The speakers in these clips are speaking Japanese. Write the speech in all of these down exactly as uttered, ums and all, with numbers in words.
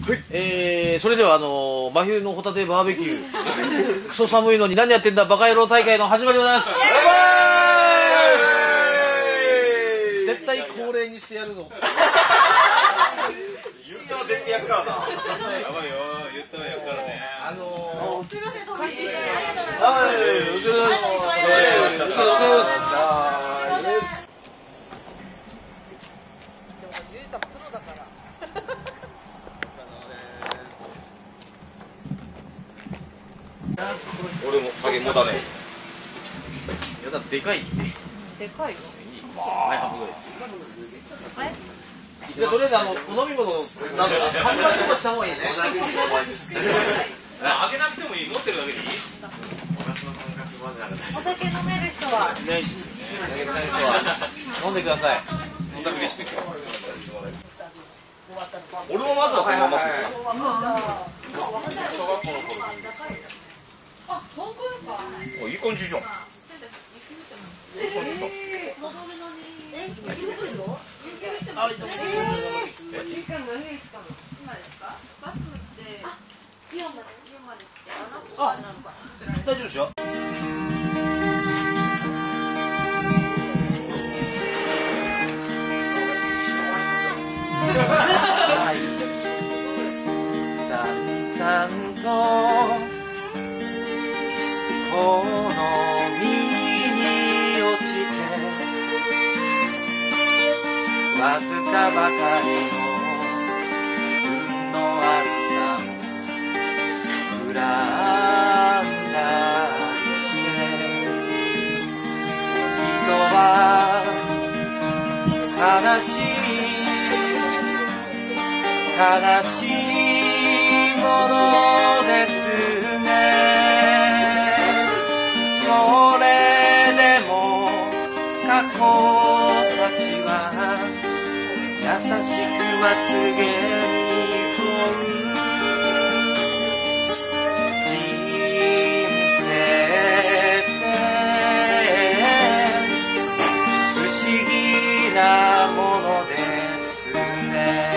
えー、それではあのー、真冬のホタテバーベキュークソ寒いのに何やってんだバカ野郎大会の始まりでございます。絶対恒例にしてやるぞ。 言ったら絶対やるからな。 やばいよ、言ったらやるからね。 あのー、 すいません、飛び入りで。 はい、お疲れ様です。お疲れ様です。あー、イエス。 でもゆいさんプロだから。 俺も酒もだね。 やだ、でかいって。 でかいよ。 はい、半分ぐらい。 はい。 じゃあとりあえずあのお飲み物など乾杯とかした方がいいね。 あげなくてもいい、持ってるだけでいい。 お酒飲める人は。 いないんですよね。 飲んでください。 飲んだくれしてる。 俺もまずはこのまま。 小学校の頃。 あ、本当ですか。 いい感じじゃん。 大丈夫ですよ。 さんさんとこの身に落ちてわずかばかりの運のあるさ恨んだとして人は悲しい悲しいものですね。それでも過去たちは優しくまつげにこう人生って不思議なものですね。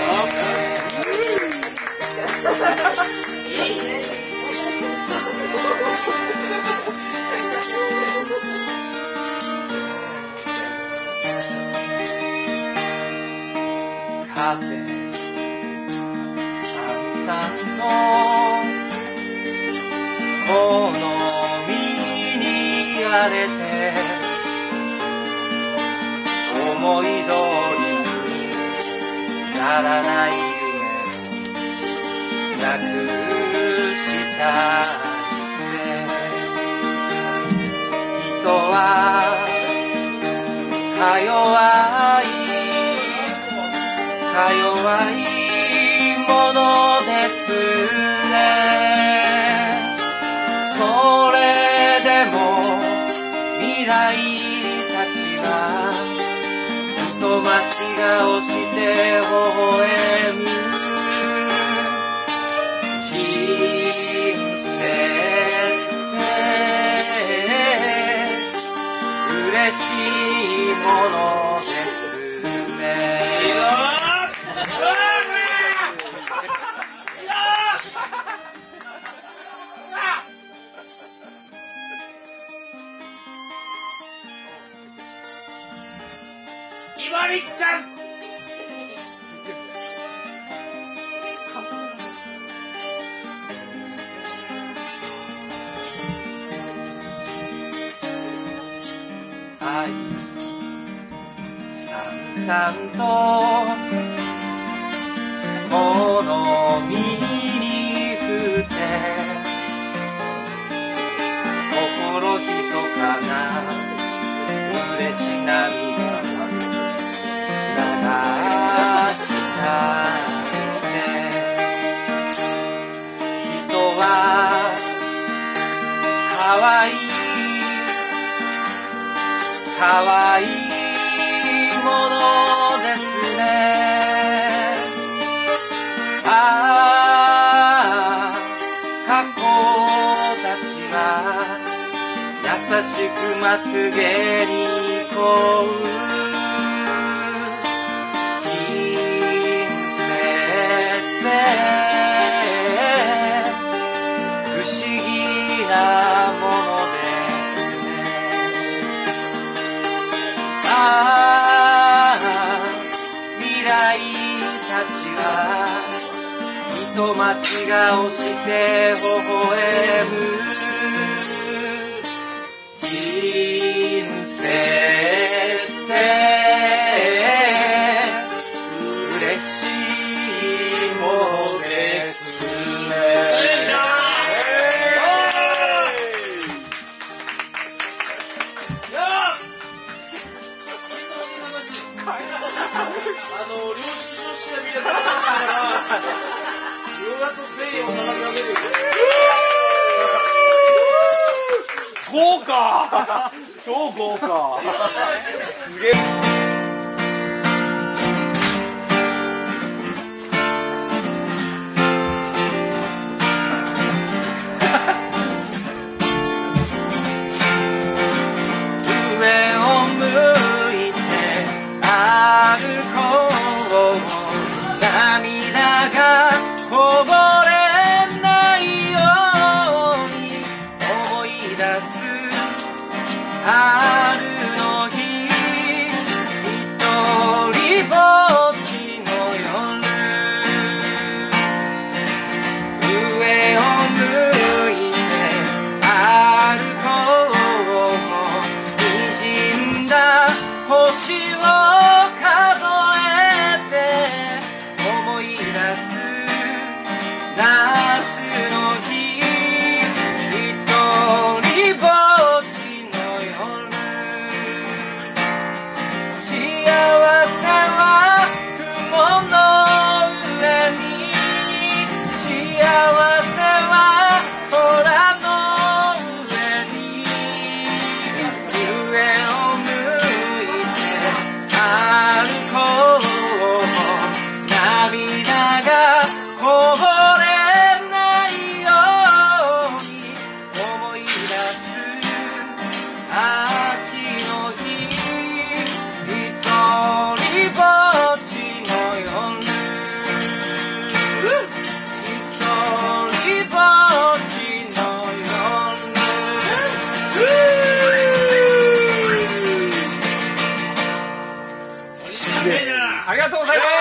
風さんさんとこの身に荒れて思い通りにならない夢なくしたりして人はか弱いか弱いものですね。それでも未来たちは人待ち顔して微笑む人生って嬉しいものですね。 ひまりちゃん。 愛さんさんとこの身に降って心ひそかな嬉し涙流したりして人はかわいいかわいいものですね。ああ過去たちは優しくまつげにこう人生って糸町が押して微笑む人生って嬉しいものですね。 あの、領収書調べやったら、両方誠意を並べ上げる。 豪華超豪華すげえ上を向いて歩こう涙がこぼれないように思い出す春の日一人ぼっちの夜上を向いて歩こう滲んだ星を数えて思い出す夏の日一人ぼっちの夜幸せは雲の上に幸せは空の上に上を向いて歩こう涙がこぼれないように思い出す秋の日一人ぼっちの夜一人ぼっちの夜ありがとうございます。